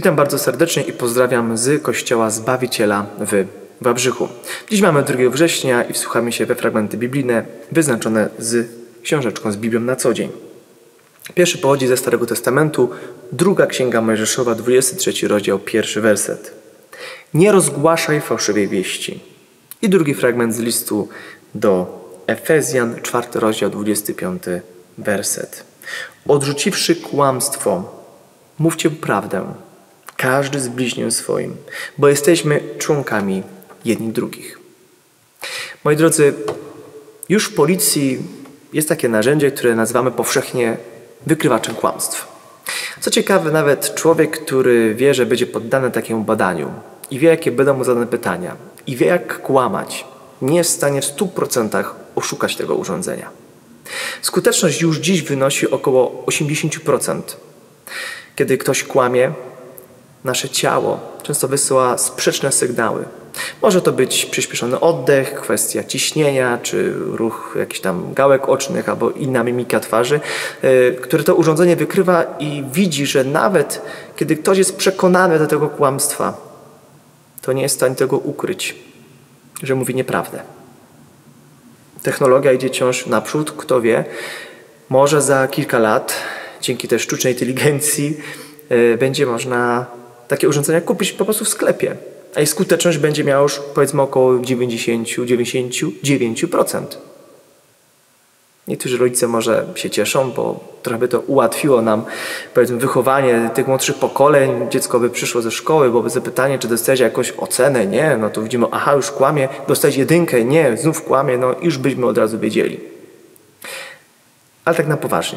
Witam bardzo serdecznie i pozdrawiam z Kościoła Zbawiciela w Wałbrzychu. Dziś mamy 2 września i wsłuchamy się we fragmenty biblijne wyznaczone z książeczką z Biblią na co dzień. Pierwszy pochodzi ze Starego Testamentu, 2 Księga Mojżeszowa, 23 rozdział, 1 werset. Nie rozgłaszaj fałszywej wieści. I drugi fragment z listu do Efezjan, 4 rozdział, 25 werset. Odrzuciwszy kłamstwo, mówcie prawdę, każdy z bliźnim swoim, bo jesteśmy członkami jedni drugich. Moi drodzy, już w policji jest takie narzędzie, które nazywamy powszechnie wykrywaczem kłamstw. Co ciekawe, nawet człowiek, który wie, że będzie poddany takiemu badaniu i wie, jakie będą mu zadane pytania i wie, jak kłamać, nie jest w stanie w 100% oszukać tego urządzenia. Skuteczność już dziś wynosi około 80%. Kiedy ktoś kłamie, nasze ciało często wysyła sprzeczne sygnały. Może to być przyspieszony oddech, kwestia ciśnienia, czy ruch jakichś tam gałek ocznych, albo inna mimika twarzy, które to urządzenie wykrywa i widzi, że nawet kiedy ktoś jest przekonany do tego kłamstwa, to nie jest w stanie tego ukryć, że mówi nieprawdę. Technologia idzie wciąż naprzód, kto wie, może za kilka lat, dzięki też sztucznej inteligencji, będzie można takie urządzenia kupić po prostu w sklepie, a ich skuteczność będzie miała już powiedzmy około 90-99%. Niektórzy rodzice może się cieszą, bo trochę by to ułatwiło nam, powiedzmy, wychowanie tych młodszych pokoleń. Dziecko by przyszło ze szkoły, byłoby zapytanie, czy dostałeś jakąś ocenę, nie, no to widzimy, aha, już kłamie, dostałeś 1, nie, znów kłamie, no już byśmy od razu wiedzieli. Ale tak na poważnie.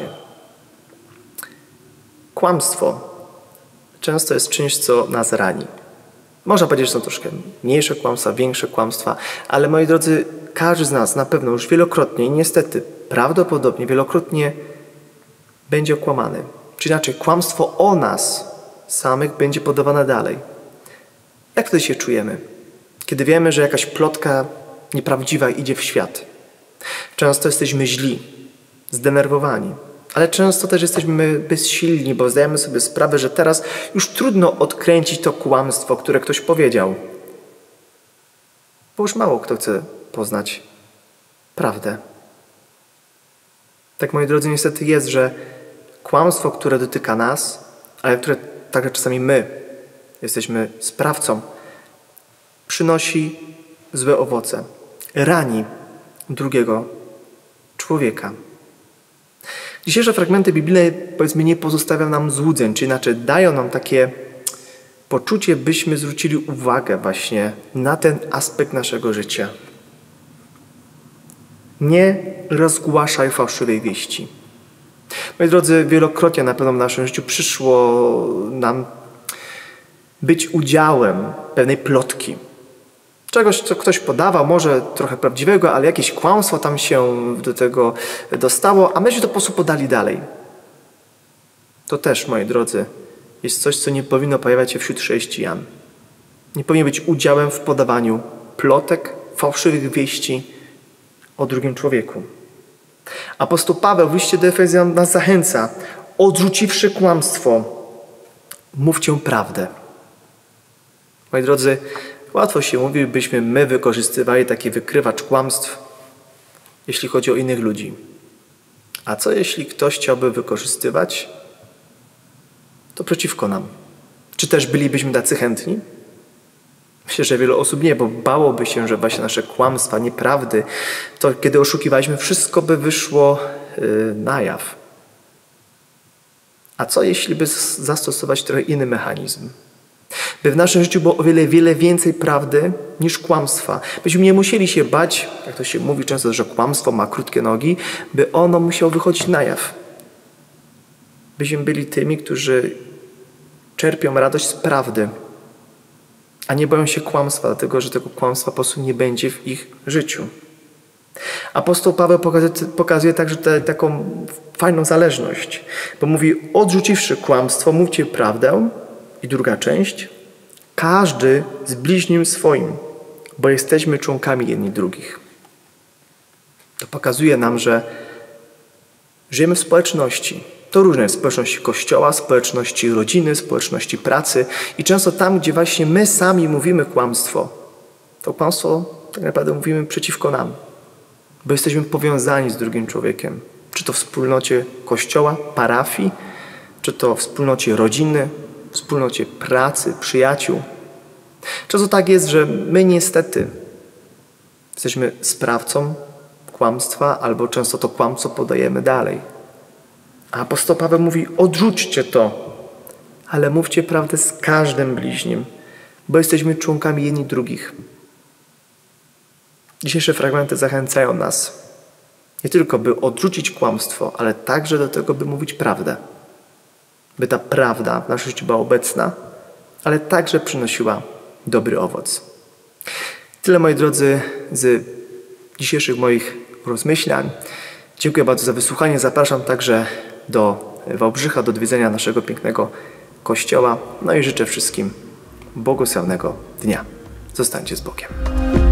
Kłamstwo często jest czymś, co nas rani. Można powiedzieć, że są troszkę mniejsze kłamstwa, większe kłamstwa, ale moi drodzy, każdy z nas na pewno już wielokrotnie i niestety prawdopodobnie wielokrotnie będzie okłamany. Czy inaczej, kłamstwo o nas samych będzie podawane dalej. Jak wtedy się czujemy? Kiedy wiemy, że jakaś plotka nieprawdziwa idzie w świat. Często jesteśmy źli, zdenerwowani. Ale często też jesteśmy bezsilni, bo zdajemy sobie sprawę, że teraz już trudno odkręcić to kłamstwo, które ktoś powiedział. Bo już mało kto chce poznać prawdę. Tak, moi drodzy, niestety jest, że kłamstwo, które dotyka nas, ale które także czasami my jesteśmy sprawcą, przynosi złe owoce. Rani drugiego człowieka. Dzisiejsze fragmenty biblijne, powiedzmy, nie pozostawiają nam złudzeń, czy inaczej dają nam takie poczucie, byśmy zwrócili uwagę właśnie na ten aspekt naszego życia. Nie rozgłaszaj fałszywej wieści. Moi drodzy, wielokrotnie na pewno w naszym życiu przyszło nam być udziałem pewnej plotki. Czegoś, co ktoś podawał, może trochę prawdziwego, ale jakieś kłamstwo tam się do tego dostało, a myśmy to po prostu podali dalej. To też, moi drodzy, jest coś, co nie powinno pojawiać się wśród chrześcijan. Nie powinien być udziałem w podawaniu plotek, fałszywych wieści o drugim człowieku. Apostoł Paweł w liście do Efezjan nas zachęca, odrzuciwszy kłamstwo, mówcie prawdę. Moi drodzy, łatwo się mówi, byśmy my wykorzystywali taki wykrywacz kłamstw, jeśli chodzi o innych ludzi. A co jeśli ktoś chciałby wykorzystywać to przeciwko nam? Czy też bylibyśmy tacy chętni? Myślę, że wiele osób nie, bo bałoby się, że właśnie nasze kłamstwa, nieprawdy, to kiedy oszukiwaliśmy, wszystko by wyszło na jaw. A co jeśli by zastosować trochę inny mechanizm? By w naszym życiu było o wiele więcej prawdy niż kłamstwa. Byśmy nie musieli się bać, jak to się mówi często, że kłamstwo ma krótkie nogi, by ono musiało wychodzić na jaw. Byśmy byli tymi, którzy czerpią radość z prawdy, a nie boją się kłamstwa, dlatego że tego kłamstwa po prostu nie będzie w ich życiu. Apostoł Paweł pokazuje także taką fajną zależność, bo mówi, odrzuciwszy kłamstwo, mówcie prawdę. I druga część, każdy z bliźnim swoim, bo jesteśmy członkami jedni drugich. To pokazuje nam, że żyjemy w społeczności. To to różne w społeczności kościoła, społeczności rodziny, społeczności pracy i często tam, gdzie właśnie my sami mówimy kłamstwo, to kłamstwo tak naprawdę mówimy przeciwko nam, bo jesteśmy powiązani z drugim człowiekiem. Czy to w wspólnocie kościoła, parafii, czy to w wspólnocie rodziny, w wspólnocie pracy, przyjaciół. Często tak jest, że my niestety jesteśmy sprawcą kłamstwa albo często to kłamstwo podajemy dalej. A apostoł Paweł mówi, odrzućcie to, ale mówcie prawdę z każdym bliźnim, bo jesteśmy członkami jedni drugich. Dzisiejsze fragmenty zachęcają nas nie tylko, by odrzucić kłamstwo, ale także do tego, by mówić prawdę. By ta prawda w naszym życiu była obecna, ale także przynosiła dobry owoc. Tyle, moi drodzy, z dzisiejszych moich rozmyślań. Dziękuję bardzo za wysłuchanie. Zapraszam także do Wałbrzycha, do odwiedzenia naszego pięknego kościoła. No i życzę wszystkim błogosławnego dnia. Zostańcie z Bogiem.